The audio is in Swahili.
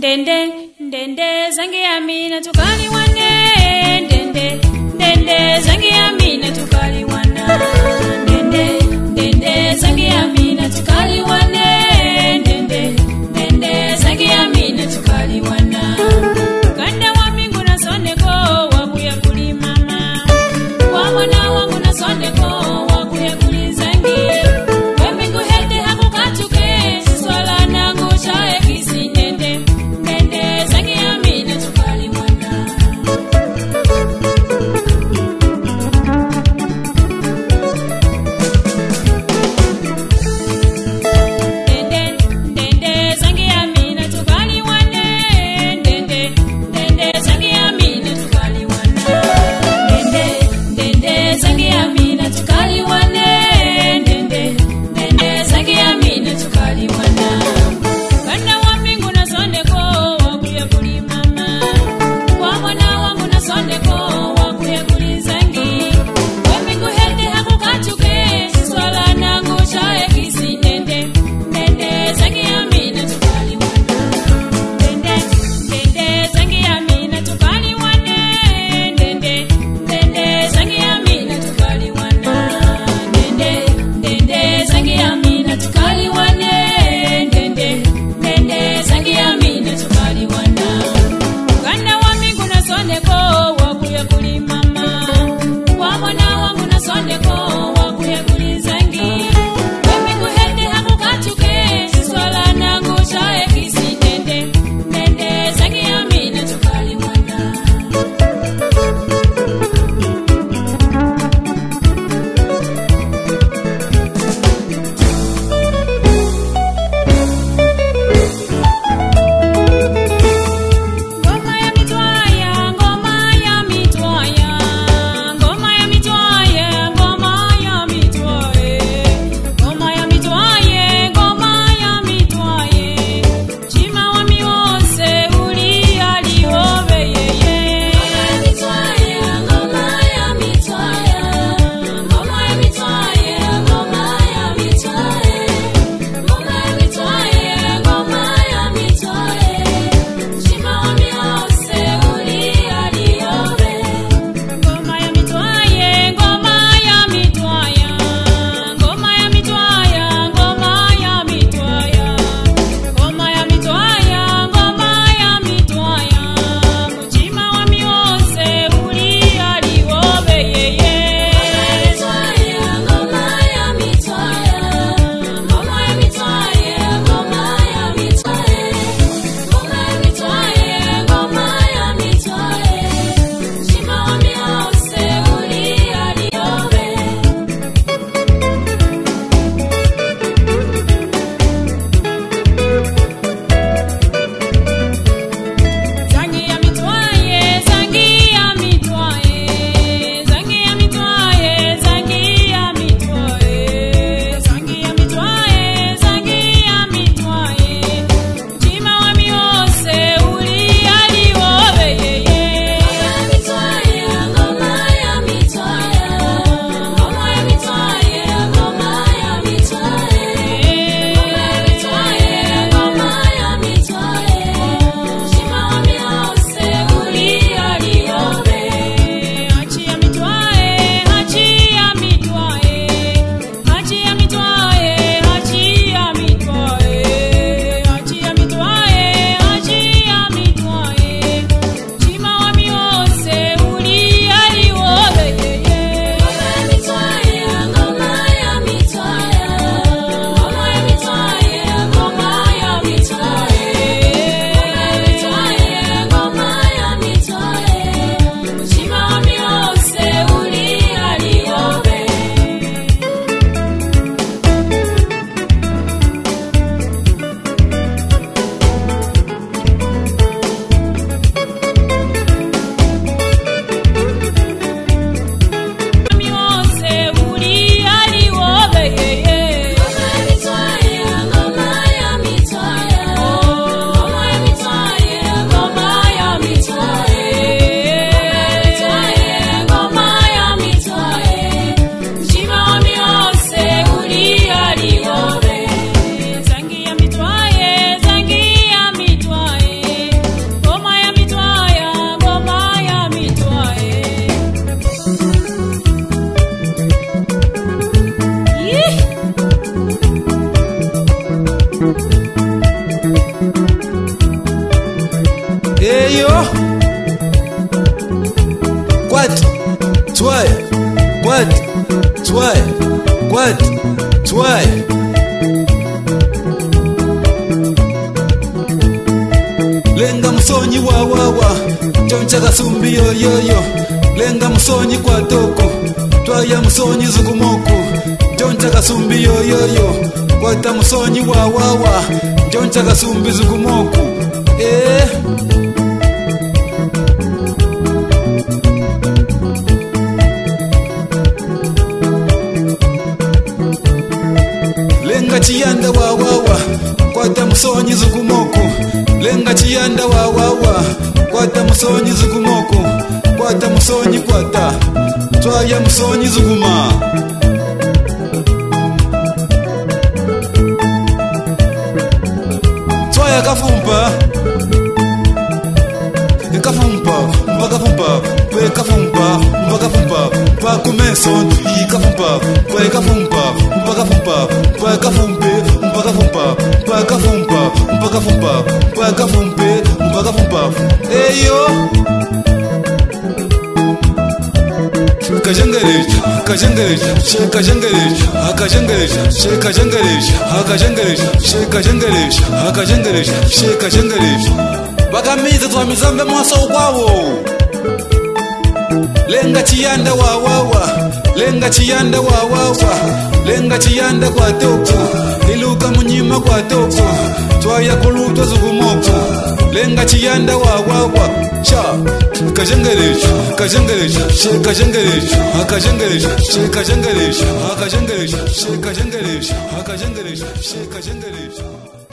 Ndende zangi amina tukali wane. Ndende zangi amina tukali wana. Ndende zangi amina tukali wane. Ndende zangi amina tukali wana. Kanda wa mingu na soneko wakuya kuli mama. Wa mwana wangu na soneko wakuya kuli zangi. Wa mingu hete haku katuke swala nangu chae kisi ndende zangi amina tukali wana. Sway lenga musonyi wawawa choncha kasumbi yoyoyo lenga musonyi kwa toko twaya musonyi zukumoko choncha kasumbi yoyoyo kwata musonyi wawawa choncha kasumbi zukumoko lenga chiyanda wawawa kwata musonyi zukumoko lenga chiyanda wawawa kwata musonyi zukumoko kwata musonyi kwata twaya musonyi zukuma twaya kafumpa kafumpa mpakafumpa kwe kafumpa mpakafumpa pa kumeson ikafumpa kwe kafumpa mpakafumpa kwe kafumpe mpakafumpa kwe kafumpa mpakafumpa kwe kafumpe mpakafumpa eyo kajengereja kajengereja shekajengereja akajengereja shekajengereja akajengereja shekajengereja akajengereja shekajengereja bagamize twamizambe mwaso kwawo lenga chiyanda wawawa lenga chiyanda wawawa lenga chiyanda kwa toko iluka munyima kwa toko twaya kulutwa zukumoko lenga chiyanda wawawa cha kajengereja kajengereja shekajengereja akajengereja shekajengereja akajengereja shekajengereja akajengereja shekajengereja